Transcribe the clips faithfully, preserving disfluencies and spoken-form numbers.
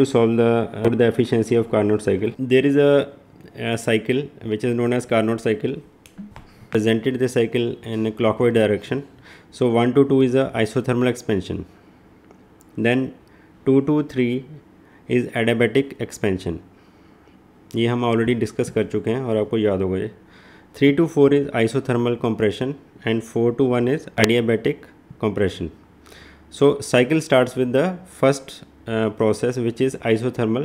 to solve the uh, the efficiency of Carnot cycle. There is a, a cycle which is known as Carnot cycle. Presented the cycle in a clockwise direction. So one to two is a isothermal expansion. Then two to three is adiabatic expansion. ये हम already discuss कर चुके हैं और आपको याद होगा ये. Three to four is isothermal compression and four to one is adiabatic compression. So cycle starts with the first uh, process, which is isothermal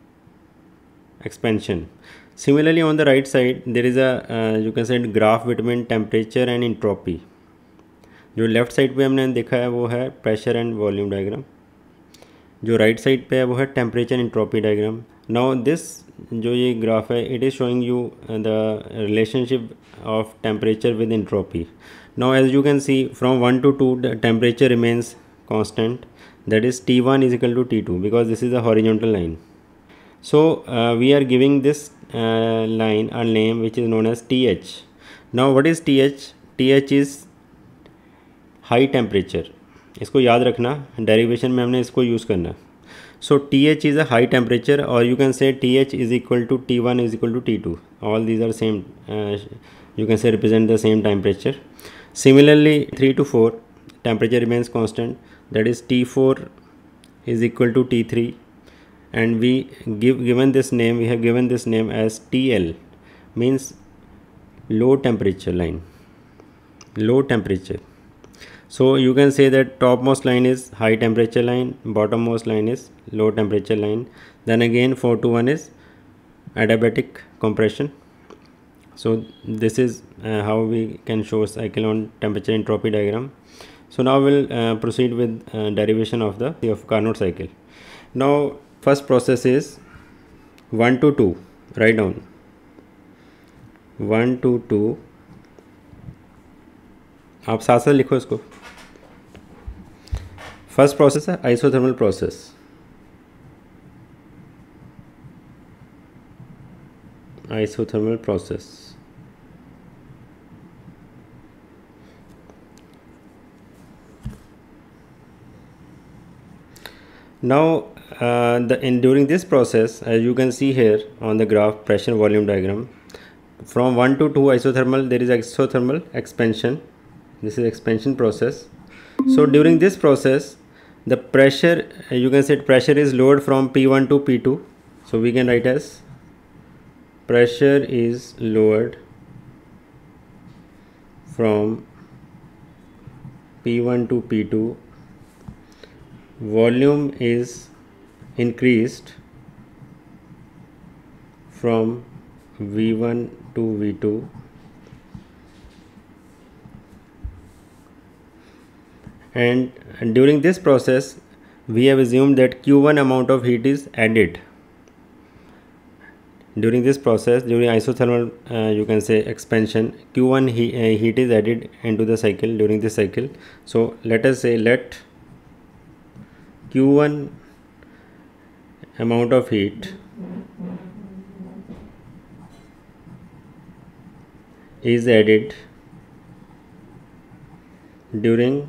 expansion. Similarly, on the right side there is a uh, you can say graph between temperature and entropy. जो left side पे हमने देखा है वो है pressure and volume diagram, जो right side पे है वो है temperature entropy diagram. Now this जो ये ग्राफ है it is showing you the relationship of temperature with entropy. Now as you can see from one to two the temperature remains constant, that is T one is equal to T two, because this is a horizontal line. So uh, we are giving this uh, line a name which is known as T H. Now what is T H? T H is high temperature. इसको याद रखना, derivation में हमने इसको use करना. So T H is a high temperature, or you can say T H is equal to T one is equal to T two. All these are same, uh, you can say represent the same temperature. Similarly, three to four temperature remains constant, that is T four is equal to T three, and we give given this name we have given this name as T L, means low temperature line, low temperature. So you can say that topmost line is high temperature line, bottommost line is low temperature line. Then again four to one is adiabatic compression. So this is uh, how we can show cycle on temperature entropy diagram. So now we'll uh, proceed with uh, derivation of the of Carnot cycle. Now first process is one to two. Write down one to two. आप साथ साथ लिखो इसको. First process है isothermal process. Isothermal process. Now uh, the in during this process, as you can see here on the graph pressure volume diagram, from one to two isothermal there is isothermal expansion. This is expansion process. So during this process the pressure, uh, you can say pressure is lowered from P one to P two. So we can write as pressure is lowered from P one to P two. Volume is increased from V one to V two, and, and during this process we have assumed that Q one amount of heat is added. During this process, during isothermal uh, you can say expansion, Q one he, uh, heat is added into the cycle during this cycle. So let us say let Q one amount of heat is added during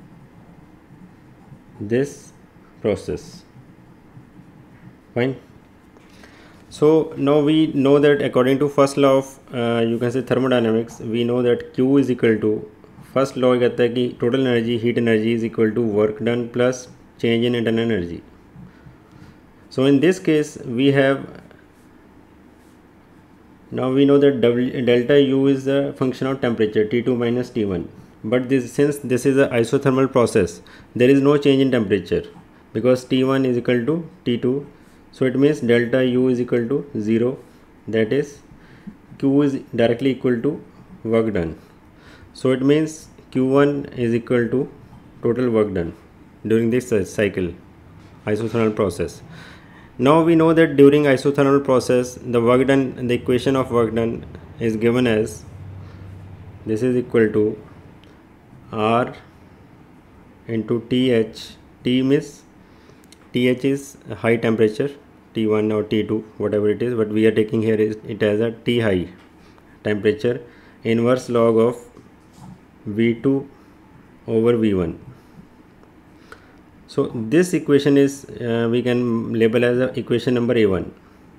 this process. Fine. So now we know that according to first law of uh, you can say thermodynamics, we know that Q is equal to, first law कहता है कि total energy heat energy is equal to work done plus change in internal energy. So in this case we have, now we know that w, delta U is the function of temperature T two minus T one, but this since this is a isothermal process there is no change in temperature because T one is equal to T two. So it means delta U is equal to zero, that is Q is directly equal to work done. So it means Q one is equal to total work done during this cycle, isothermal process. Now we know that during isothermal process the work done, the equation of work done is given as, this is equal to R into T H. T means T H is high temperature, T one or T two whatever it is, but we are taking here is it as a T high temperature, inverse log of V two over V one. So this equation is uh, we can label as a equation number A one.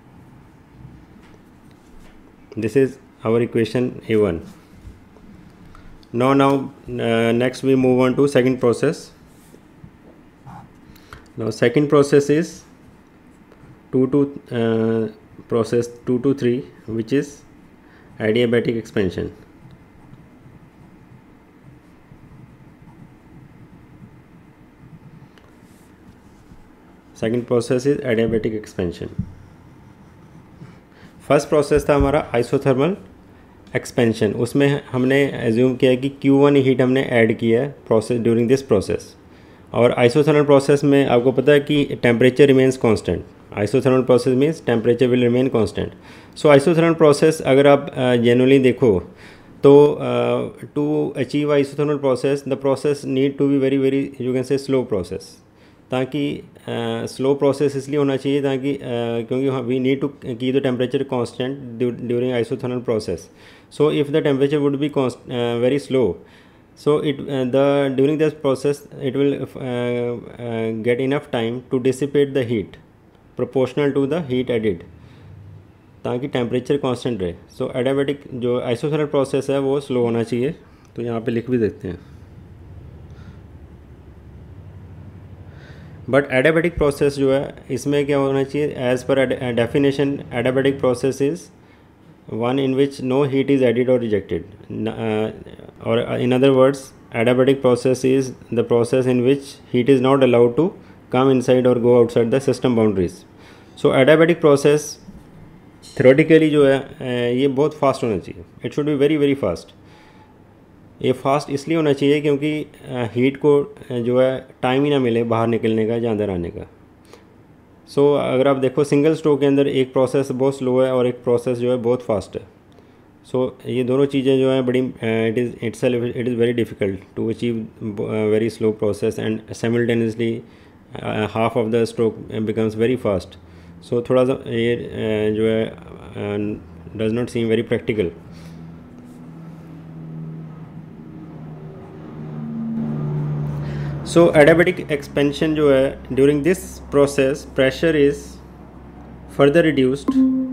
This is our equation A one. Now now uh, next we move on to second process. Now second process is two to uh, process two to three, which is adiabatic expansion. Second process is adiabatic expansion. फर्स्ट process था हमारा isothermal expansion. उसमें हमने assume किया कि Q one heat हमने add किया है प्रोसेस ड्यूरिंग दिस प्रोसेस. और आइसोथर्मल प्रोसेस में आपको पता है कि temperature remains constant. Isothermal process means temperature will remain constant. So isothermal process अगर आप जनरली uh, देखो तो to achieve isothermal process the process need to be very very you can say slow process. ताकि slow uh, process इसलिए होना चाहिए ताकि uh, क्योंकि we need to keep the temperature constant during isothermal process. So if the temperature would be very slow, so it uh, the during this process it will uh, uh, get enough time to dissipate the heat proportional to the heat added, ताकि temperature constant रहे. So adiabatic जो isothermal process है वो slow होना चाहिए. तो यहाँ पे लिख भी देते हैं. बट एडियाबैटिक प्रोसेस जो है इसमें क्या होना चाहिए, as per definition adiabatic process is one in which no heat is added or rejected, uh, or uh, in other words adiabatic process is the process in which heat is not allowed to come inside or go outside the system boundaries. So adiabatic process theoretically जो है uh, ये बहुत fast होना चाहिए. It should be very very fast. ये fast इसलिए होना चाहिए क्योंकि हीट uh, को uh, जो है टाइम ही ना मिले बाहर निकलने का या अंदर आने का. सो so, अगर आप देखो सिंगल स्ट्रोक के अंदर एक प्रोसेस बहुत स्लो है और एक प्रोसेस जो है बहुत फास्ट है. सो so, ये दोनों चीज़ें जो हैं बड़ी it is itself it is very difficult to achieve very slow process and simultaneously half of the stroke becomes very fast. So थोड़ा सा ये uh, जो है does not seem very practical. So adiabatic expansion जो है during this process pressure is further reduced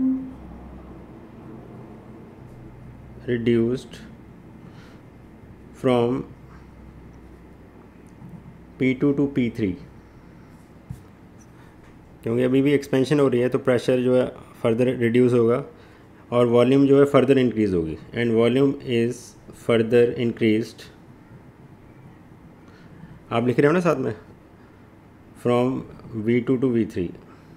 reduced from P two to P three. क्योंकि अभी भी एक्सपेंशन हो रही है तो प्रेशर जो है फर्दर रिड्यूस होगा और वॉल्यूम जो है फर्दर इंक्रीज़ होगी. And volume is further increased, आप लिख रहे हो ना साथ में, from V two to V three.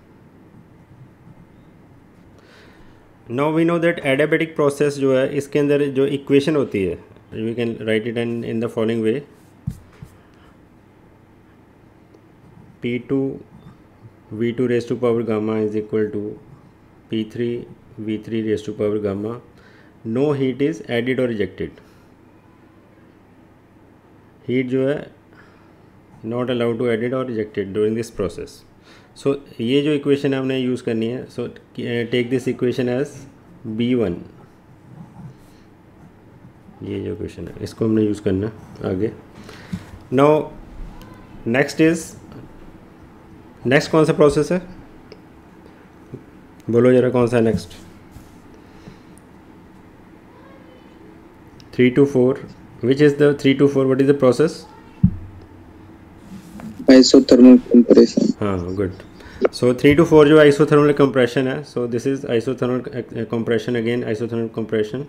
Now we know that adiabatic process जो है इसके अंदर जो इक्वेशन होती है we can write it in in the following way. P two V two raise to power gamma is equal to P three V three raise to power gamma. No heat is added और rejected. Heat जो है not allowed to added और rejected during this process. So ये जो equation है हमने use करनी है. So take this equation as B one. ये जो इक्वेशन है इसको हमने यूज़ करना आगे. नाउ नेक्स्ट इज नेक्स्ट कौन सा प्रोसेस है बोलो जरा, कौन सा है next? Three to four. Which is the three to four? What is the process? Isothermal compression. हाँ, good. So three to four जो आइसोथर्मल कंप्रेशन है. So this is isothermal compression. Again isothermal compression.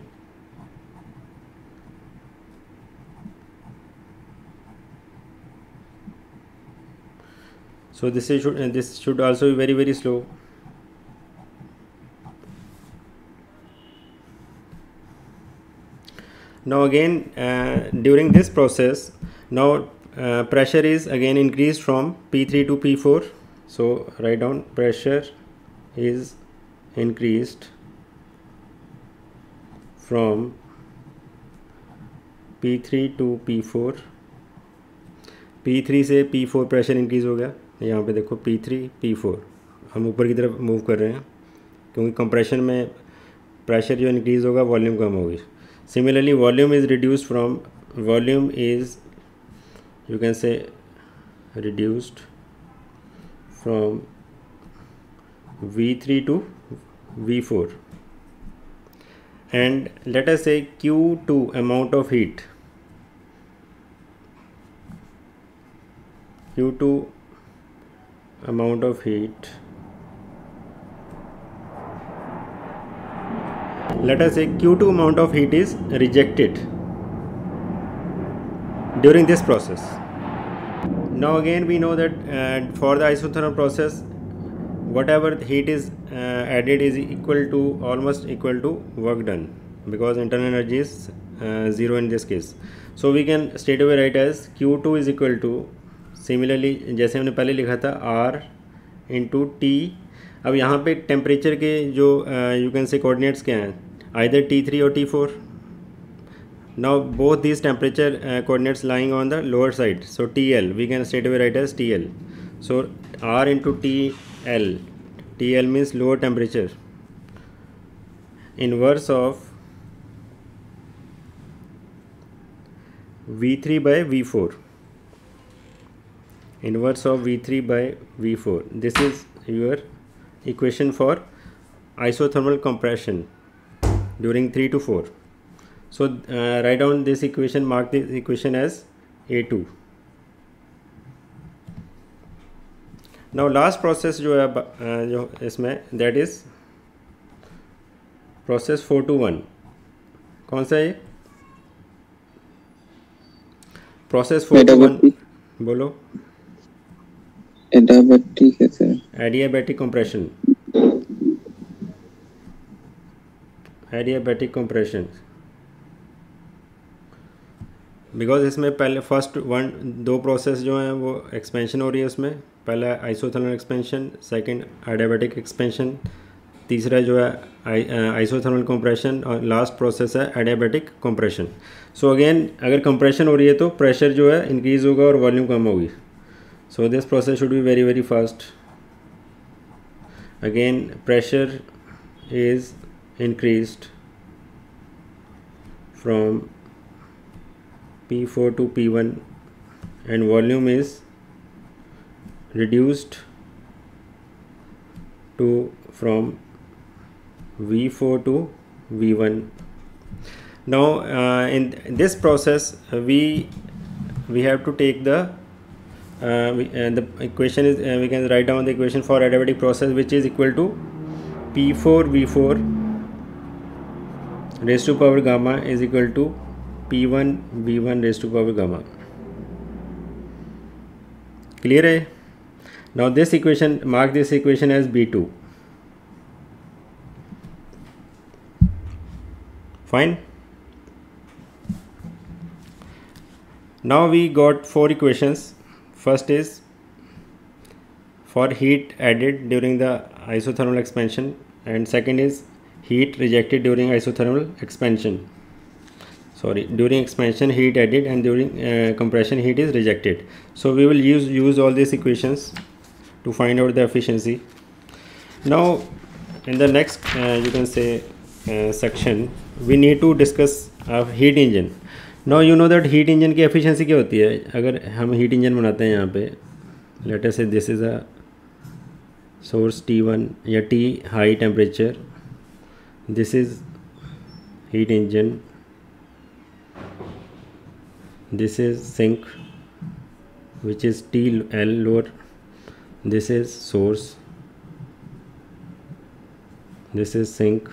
So this is this should also be very very slow. Now again uh, during this process now uh, pressure is again increased from P three to P four. So write down pressure is increased from P three to P four. P three से P four pressure increase हो गया. यहाँ पे देखो P three P four हम ऊपर की तरफ मूव कर रहे हैं क्योंकि कंप्रेशन में प्रेशर जो इंक्रीज़ होगा वॉल्यूम कम होगी. Similarly, volume is reduced from volume is you can say reduced from V three to V four, and let us say Q two amount of heat, Q two amount of heat, let us say Q two amount of heat is rejected during this process. Now again we know that uh, for the isothermal process, whatever heat is uh, added is equal to, almost equal to work done, because internal energy is uh, zero in this case. So we can straight away write as Q two is equal to, similarly जैसे हमने पहले लिखा था R into T. अब यहाँ पे temperature के जो यू कैन से कोऑर्डिनेट्स क्या हैं, आइदर टी थ्री और T four. Now both this temperature coordinates lying on the lower side, so T L we can straight away write as T L. So R into T L, T L means lower temperature, inverse of V three by V four, inverse of V three by V four. This is your equation for isothermal compression during three to four. So uh, write down this equation, mark this equation as A two. Now last process जो है uh, जो इसमें, that is process four to one. कौन सा है? Process four to one, बोलो. Adiabatic है sir. Adiabatic compression, adiabatic compression, because इसमें पहले फर्स्ट वन दो प्रोसेस जो हैं वो एक्सपेंशन हो रही है. उसमें पहला isothermal expansion, second adiabatic expansion, तीसरा जो है आइसोथर्मल कंप्रेशन, और लास्ट प्रोसेस है एडियाबैटिक कंप्रेशन. सो अगेन अगर कंप्रेशन हो रही है तो प्रेशर जो है इंक्रीज़ होगा और वॉल्यूम कम होगी. So this process should be very very fast. Again pressure is increased from P four to P one and volume is reduced to from V four to V one. Now uh, in this process uh, we we have to take the uh, we, uh, the equation is uh, we can write down the equation for adiabatic process, which is equal to P four V four raised to power gamma is equal to P one V one raised to power gamma. Clear है? Now this equation, mark this equation as B two. Fine. Now we got four equations. First is for heat added during the isothermal expansion, and second is heat rejected during isothermal expansion. Sorry, during expansion heat added, and during uh, compression heat is rejected. So we will use use all these equations to find out the efficiency. Now in the next uh, you can say uh, section we need to discuss a heat engine. Now you know that heat engine की efficiency क्या होती है. अगर हम heat engine बनाते हैं यहाँ पे, let us say this is a source T one या T high temperature, this is heat engine, this is sink which is T L lower, this is source, this is sink.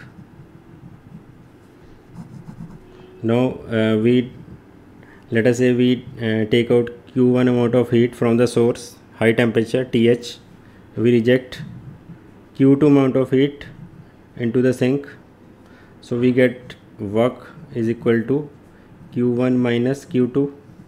Now uh, we let us say we uh, take out Q one amount of heat from the source, high temperature T H, we reject Q two amount of heat into the sink, so we get work is equal to Q one minus Q two.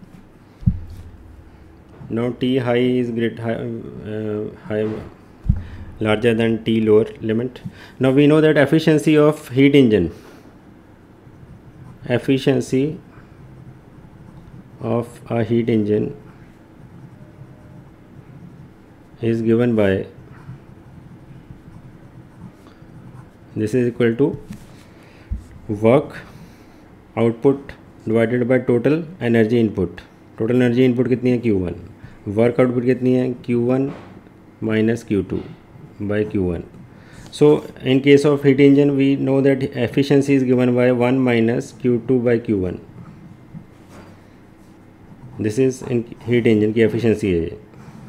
Now T high is great high, uh, high larger than T lower limit. Now we know that efficiency of heat engine, efficiency of a heat engine is given by, this is equal to work output divided by total energy input. total energy input कितनी है Q one, work output कितनी है, Q one minus Q two by Q one. So in case of heat engine we know that efficiency is given by one minus Q two by Q one. This is in heat engine की efficiency है ये.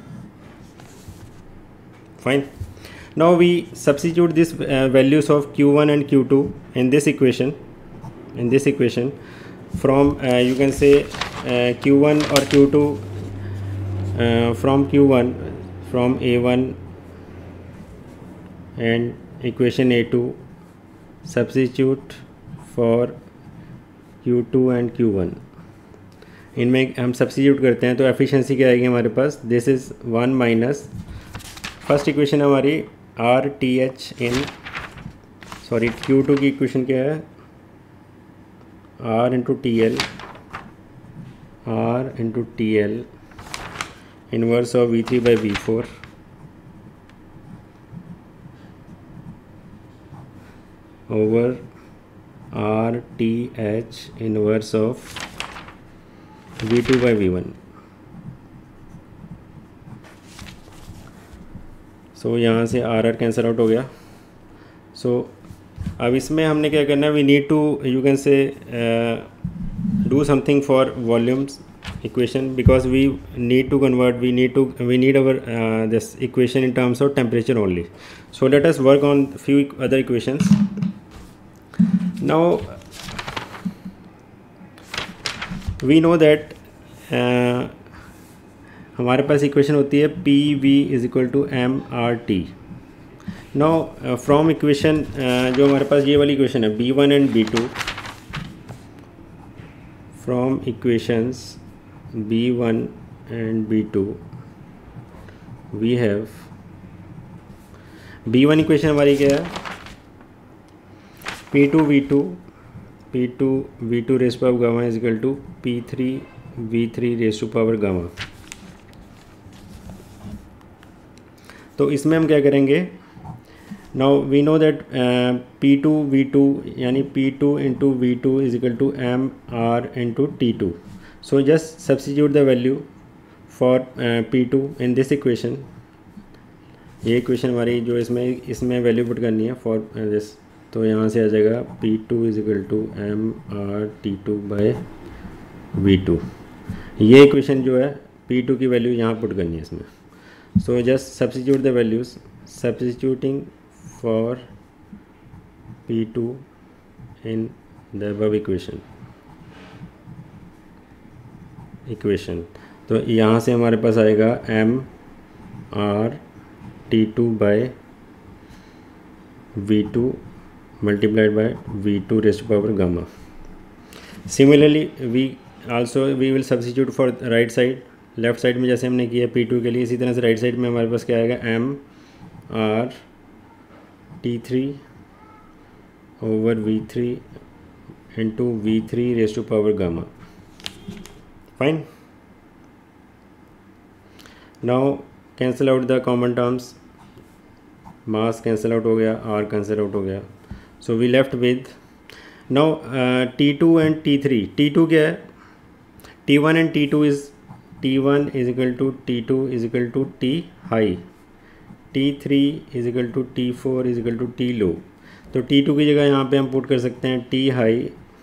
Fine. Now we substitute this uh, values of Q one and Q two in this equation. In this equation, from uh, you can say uh, Q one or Q two uh, from Q one from A one and equation A two substitute for Q two and Q one. इनमें हम substitute करते हैं तो efficiency क्या आएगी हमारे पास, this is one minus first equation हमारी R T H in sorry Q two की इक्वेशन क्या है, R into T L R into T L inverse of V three by V four over R T H inverse of V two by V one. So so, यहाँ से are R cancel out हो गया. सो so, अब इसमें हमने क्या करना है, we need to you can say do something for volumes equation because we need to convert we need to we need our uh, this equation in terms of temperature only. So let us work on few other equations. Now we know that uh, हमारे पास equation होती है P V is equal to M R T. Now from equation जो हमारे पास ये वाली इक्वेशन है B one and B two, from equations B one and B two we have B one equation हमारी क्या है, P two V two P two V two raise power gamma is equal to P three V three raise to power gamma. तो इसमें हम क्या करेंगे, now we know that P two V two यानी P two into V two is equal to M R into T two. So just substitute the value for uh, P two in this equation. ये equation हमारी जो इसमें इसमें value put करनी है for this, तो यहाँ से आ जाएगा P two is equal to M R T two by V two. ये इक्वेशन जो है P two की वैल्यू यहाँ पुट करनी है इसमें. So just substitute the values, substituting for P two in the above equation equation तो यहाँ से हमारे पास आएगा M R T two by V two multiplied by V two raised power gamma. Similarly we also we will substitute for right side, left side में जैसे हमने किया पी टू के लिए, इसी तरह से राइट साइड में हमारे पास क्या आएगा, M R T three over V three into V three raised to power gamma. Fine. Now cancel out the common terms. Mass cancel out हो गया, R cancel out हो गया. So we left with now uh, T two and T three. T two क्या है? T one and T two is T one is equal to T two is equal to T high. T three is equal to T four is equal to T low. तो T two की जगह यहाँ पे हम put कर सकते हैं T high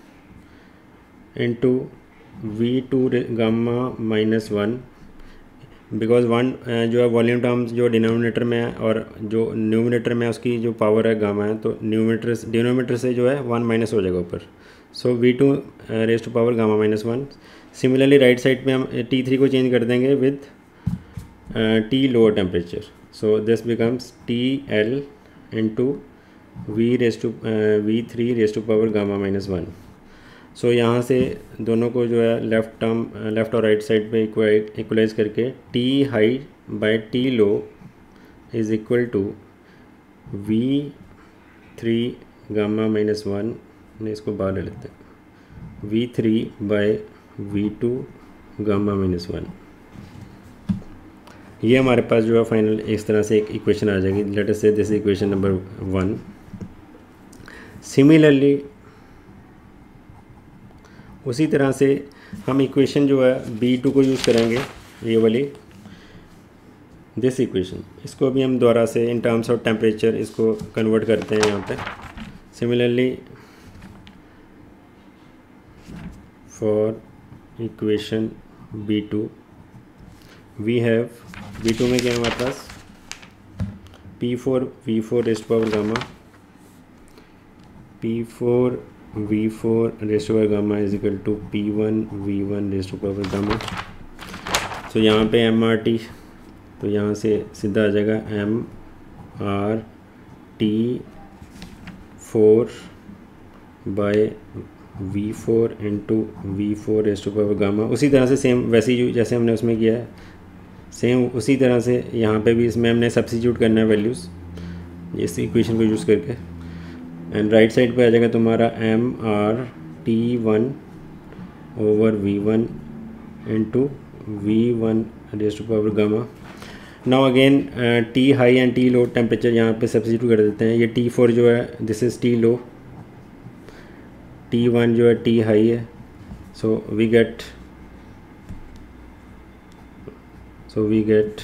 into V two gamma minus one, because one जो है वॉल्यूम टर्म्स जो डिनोमिनेटर में है और जो न्यूमिनेटर में है उसकी जो पावर है गामा है, तो न्यूमिनेटर डिनोमिनेटर से जो है वन माइनस हो जाएगा ऊपर. So V two raise to power gamma minus one. Similarly right side पे हम टी थ्री को चेंज कर देंगे with T lower temperature. So this becomes T L into V raise to V three raise to power gamma minus one. So so, यहाँ से दोनों को जो है लेफ़्ट टर्म लेफ़्ट और राइट साइड पे इक्वलाइज करके T high by T low is equal to V three gamma minus one, ने इसको बाहर ले लेते हैं, V three by V two gamma minus one. ये हमारे पास जो है फाइनल इस तरह से एक इक्वेशन आ जाएगी. Let us say this equation number one. Similarly उसी तरह से हम इक्वेशन जो है बी टू को यूज़ करेंगे, ये वाली दिस इक्वेशन, इसको भी हम दोबारा से इन टर्म्स ऑफ टेम्परेचर इसको कन्वर्ट करते हैं यहाँ पे। Similarly for equation B two we have, B two में क्या है हमारे पास, P four V four raised power gamma, P four V four raised power gamma is equal to P one V one raised power gamma. तो यहाँ पे M R T, तो यहाँ से सीधा आ जाएगा M R T four by V four into V four raised power gamma. उसी तरह से सेम वैसे ही जैसे हमने उसमें किया है, सेम उसी तरह से यहाँ पे भी इसमें हमने सब्स्टिट्यूट करना है वैल्यूज़ इस इक्वेशन को यूज़ करके। एंड राइट साइड पे आ जाएगा तुम्हारा M R T one over V one into V one raised power gamma. Now again T high and T low temperature यहाँ पे सब्स्टिट्यूट कर देते हैं। ये टी फोर जो है this is T low, T one जो है टी हाई है। So we get so we get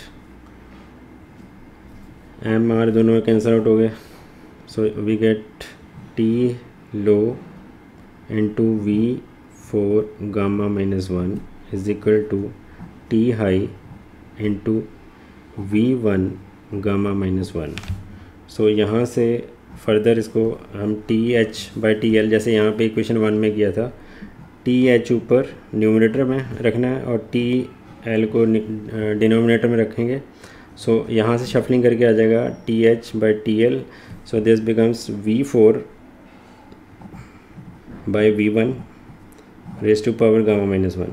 M R दोनों में कैंसिल आउट हो गए। So we get T low into V four gamma minus one is equal to T high into V one gamma minus one. So यहाँ से further इसको हम T H by T L, जैसे यहाँ पे equation one में किया था, टी एच ऊपर न्यूमरेटर में रखना है और टी एल को डिनोमिनेटर में रखेंगे। सो so, यहाँ से शफलिंग करके आ जाएगा T H by T L. So this becomes V four by V one raise to power gamma minus one.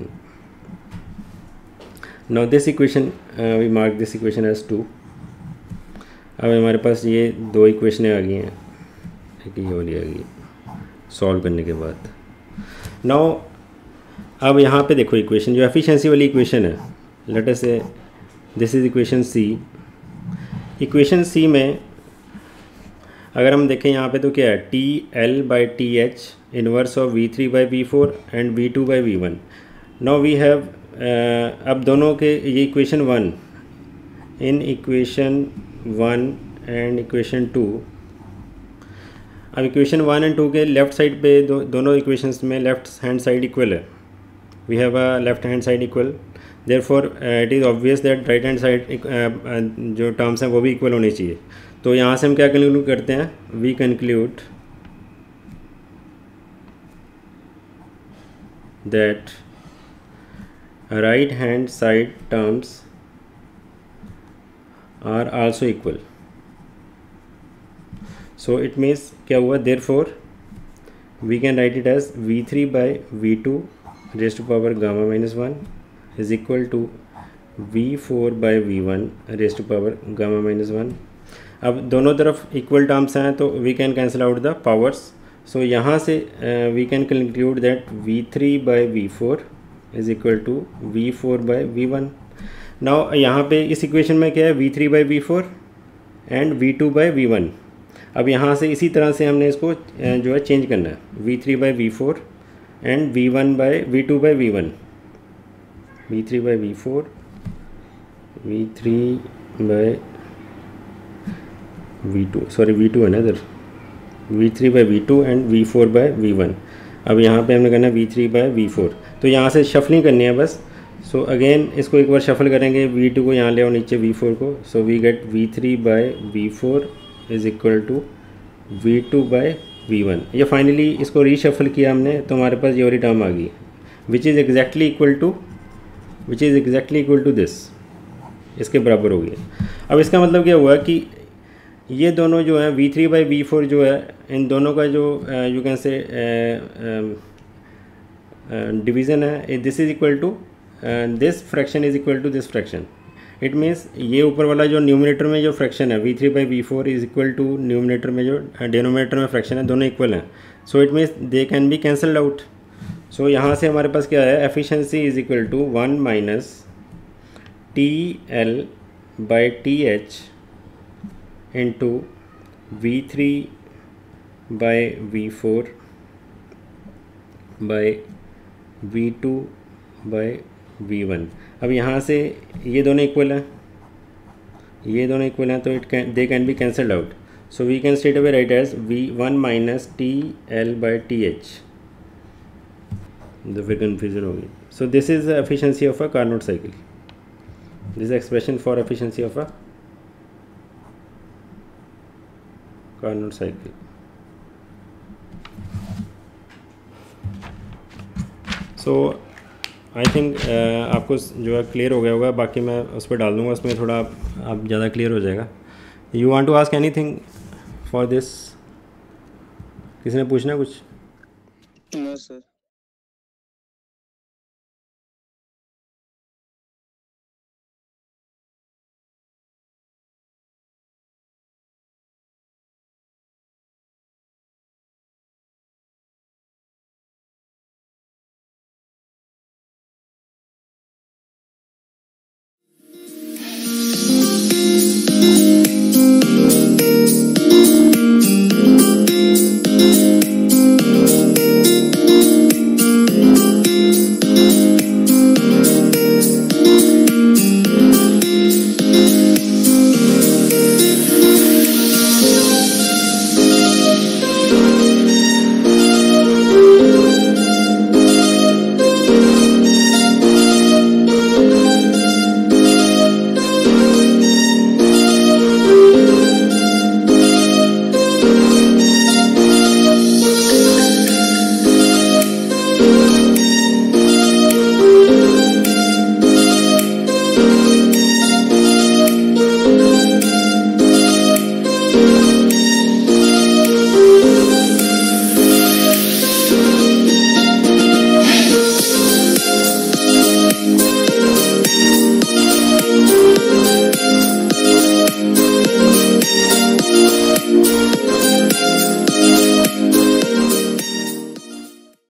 Now this equation we mark this equation as two. अब हमारे पास ये दो इक्वेशनें आ गई हैं, एक ये वाली आ गई सॉल्व करने के बाद। नाउ अब यहाँ पे देखो इक्वेशन जो एफिशिएंसी वाली इक्वेशन है, let us say this is equation C. Equation C में अगर हम देखें यहाँ पे तो क्या है, T L by T H inverse of V three by V four and V two by V one. Now we have, अब दोनों के ये equation one, in equation one and equation two, अब इक्वेशन वन एंड टू के left side पे दो, दोनों equations में लेफ़्ट हैंड साइड इक्वल है। We have a left hand side equal, therefore it is obvious that right hand side जो terms हैं वो भी इक्वल होनी चाहिए। तो यहाँ से हम क्या कंक्लूड करते हैं, we conclude that right hand side terms are also equal. So it means क्या हुआ, therefore we can write it as V three by V two raise to power gamma minus one is equal to V four by V one raise to power gamma minus one. अब दोनों तरफ equal terms हैं तो we can cancel out the powers. So यहाँ से we can conclude that we three by V four is equal to V four by V one. Now यहाँ पे इस इक्वेशन में क्या है, V three by V four and V two by V one. अब यहाँ से इसी तरह से हमने इसको uh, जो है चेंज करना है, V three by V four and V one by V two by V one, V three by V four, V three by V two, sorry V two है ना इधर, V three by V two and V four by V one. अब यहाँ पे हमने करना है V three by V four, तो यहाँ से शफलिंग करनी है बस। सो so अगेन इसको एक बार शफल करेंगे, वी टू को यहाँ ले आओ नीचे वी फोर को। So we get V three by V four is equal to V two by V one. ये फाइनली इसको रीशफल किया हमने तो हमारे पास ये वाली टर्म आ गई which is exactly equal to which is exactly equal to this, इसके बराबर हो गया। अब इसका मतलब क्या हुआ कि ये दोनों जो है V three by V four जो है, इन दोनों का जो यू कैन से डिवीज़न है, this is equal to this fraction is equal to this fraction. It means ये ऊपर वाला जो न्यूमिनेटर में जो फ्रैक्शन है V three by V four is equal to numerator में जो डिनोमिनेटर में फ्रैक्शन है, दोनों इक्वल हैं। So it means they can be cancelled out. So यहाँ से हमारे पास क्या है, efficiency is equal to one minus T L by T H into V three by V four by V two by V one. अब यहाँ से ये दोनों इक्वल हैं, ये दोनों इक्वल हैं तो it can they can be cancelled out. So we can straight away write as V one minus T L by T H. तो फिर कन्फ्यूजन होगी. So this is efficiency of a Carnot cycle. This expression for efficiency of a Carnot cycle. So I think आपको जो है clear हो गया होगा. बाकी मैं उस पर डाल दूँगा, उसमें थोड़ा आप ज़्यादा क्लियर हो जाएगा. You want to ask anything for this? किसी ने पूछना कुछ? No sir.